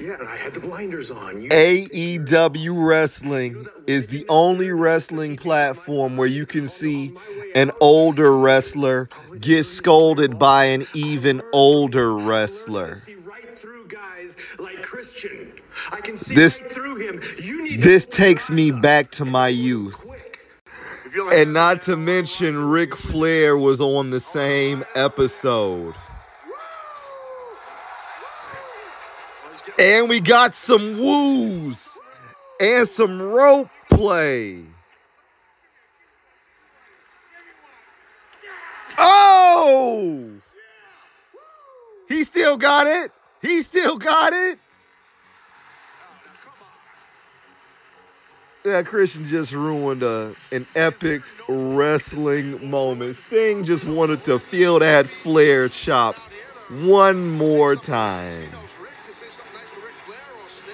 Yeah, and I had the blinders on. AEW Wrestling is the only wrestling platform where you can see an older wrestler get scolded by an even older wrestler. This takes me back to my youth. And not to mention Ric Flair was on the same episode. And we got some woos and some rope play. Oh! He still got it. He still got it. Yeah, Christian just ruined an epic wrestling moment. Sting just wanted to feel that Flair chop one more time.